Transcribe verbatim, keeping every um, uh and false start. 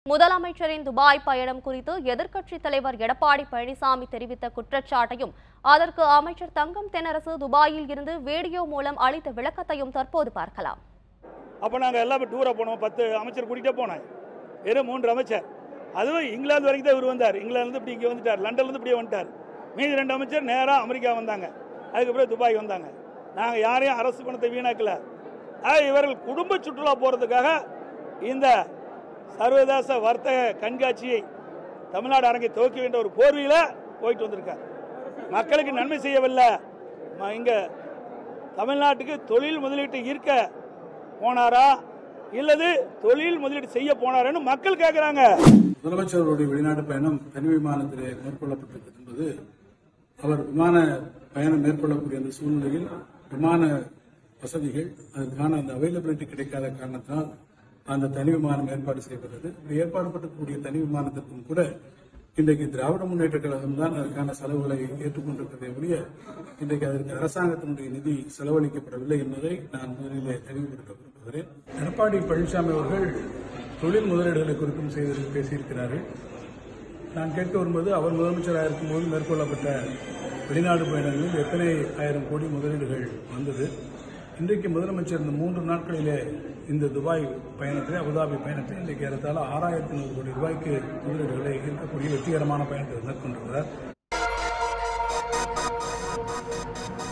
முதலமைச்சரின் துபாய் பயணம் குறித்து எதிர்க்கட்சித் தலைவர் எடப்பாடி பழனிசாமி தெரிவித்த குற்றச்சாட்டையும் அதற்கு அமைச்சர் தங்கம் தென்னரசு துபாயில் இருந்து வீடியோ மூலம் அளித்த விளக்கத்தையும் தற்போது பார்க்கலாம். அப்போ நாங்கள் எல்லாம் டூரை போனோம். பத்து அமைச்சர் கூட்டிகிட்டே போனோம். வெறும் மூன்று அமைச்சர். அதுவும் இங்கிலாந்து வரைக்கும் தான் இவர் வந்தார். இங்கிலாந்து இப்படி இங்கே வந்துட்டார். லண்டன்லேருந்து இப்படியே வந்துட்டார். மீதி ரெண்டு அமைச்சர் நேராக அமெரிக்கா வந்தாங்க. அதுக்கப்புறம் துபாய் வந்தாங்க. நாங்கள் யாரையும் அரசு பணத்தை வீணாக்கல. இவர்கள் குடும்ப சுற்றுலா போகிறதுக்காக இந்த சர்வதேச வர்த்தக கண்காட்சியை தமிழ்நாடு அரங்கை துவக்க வேண்டிய ஒரு போர்வையில் போயிட்டு வந்திருக்கார். மக்களுக்கு நன்மை செய்யவில்லை. இங்க தமிழ்நாட்டுக்கு தொழில் முதலீட்டு ஈர்க்க போனாரா இல்லது தொழில் முதலீடு செய்ய போனாரான்னு மக்கள் கேட்கிறாங்க. முதலமைச்சருடைய வெளிநாட்டு பயணம் தனி விமானத்திலே மேற்கொள்ளப்பட்டது என்பது அவர் விமான பயணம் மேற்கொள்ளக்கூடிய அந்த சூழ்நிலையில் விமான வசதிகள் அதற்கான அந்த அவைலபிலிட்டி கிடைக்காத காரணத்தினால் அந்த தனி விமானம் ஏற்பாடு செய்யப்பட்டது. ஏற்பாடு பட்டக்கூடிய தனி விமானத்திற்கும் கூட இன்றைக்கு திராவிட முன்னேற்ற கழகம் தான் அதற்கான செலவுகளை ஏற்றுக்கொண்டிருக்கிறதே ஒழிய இன்றைக்கு அதற்கு அரசாங்கத்தினுடைய நிதி செலவழிக்கப்படவில்லை என்பதை நான் முதலிலே தெளிவுபடுத்த விரும்புகிறேன். எடப்பாடி பழனிசாமி அவர்கள் தொழில் முதலீடுகளை குறித்தும் செய்து பேசியிருக்கிறார்கள். நான் கேட்க வரும்போது அவர் முதலமைச்சராக இருக்கும்போது மேற்கொள்ளப்பட்ட வெளிநாடு பயணங்களில் எத்தனை ஆயிரம் கோடி முதலீடுகள் வந்தது. இன்றைக்கு முதலமைச்சர் இந்த மூன்று நாட்களிலே இந்த துபாய் பயணத்தை அபுதாபி பயணத்தை இன்றைக்கு ஏறத்தாழ ஆறாயிரத்தி நூறு கோடி ரூபாய்க்கு முதலீடுகளை இருக்கக்கூடிய வெற்றிகரமான பயணத்தை மேற்கொண்டிருக்கிறார்.